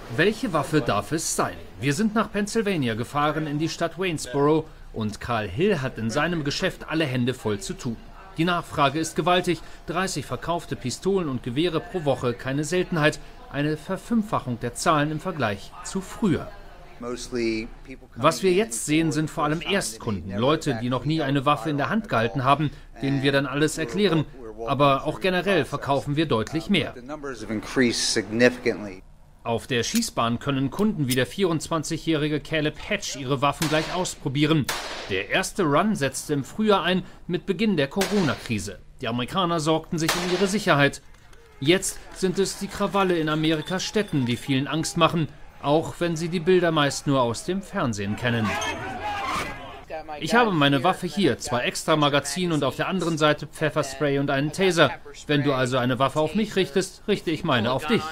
Welche Waffe darf es sein? Wir sind nach Pennsylvania gefahren in die Stadt Waynesboro und Carl Hill hat in seinem Geschäft alle Hände voll zu tun. Die Nachfrage ist gewaltig, 30 verkaufte Pistolen und Gewehre pro Woche keine Seltenheit, eine Verfünffachung der Zahlen im Vergleich zu früher. Was wir jetzt sehen, sind vor allem Erstkunden, Leute, die noch nie eine Waffe in der Hand gehalten haben, denen wir dann alles erklären. Aber auch generell verkaufen wir deutlich mehr. Auf der Schießbahn können Kunden wie der 24-jährige Caleb Hatch ihre Waffen gleich ausprobieren. Der erste Run setzte im Frühjahr ein mit Beginn der Corona-Krise. Die Amerikaner sorgten sich um ihre Sicherheit. Jetzt sind es die Krawalle in Amerikas Städten, die vielen Angst machen, auch wenn sie die Bilder meist nur aus dem Fernsehen kennen. Ich habe meine Waffe hier, 2 extra Magazine und auf der anderen Seite Pfefferspray und einen Taser. Wenn du also eine Waffe auf mich richtest, richte ich meine auf dich.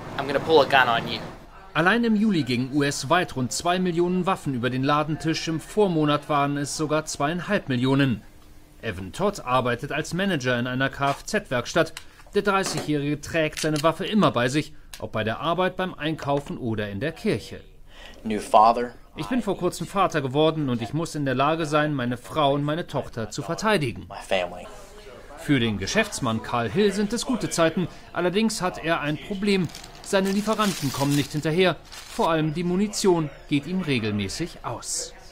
Allein im Juli gingen US-weit rund 2 Millionen Waffen über den Ladentisch, im Vormonat waren es sogar 2,5 Millionen. Evan Todd arbeitet als Manager in einer Kfz-Werkstatt. Der 30-Jährige trägt seine Waffe immer bei sich, ob bei der Arbeit, beim Einkaufen oder in der Kirche. Ich bin vor kurzem Vater geworden und ich muss in der Lage sein, meine Frau und meine Tochter zu verteidigen. Für den Geschäftsmann Carl Hill sind es gute Zeiten, allerdings hat er ein Problem. Seine Lieferanten kommen nicht hinterher, vor allem die Munition geht ihm regelmäßig aus.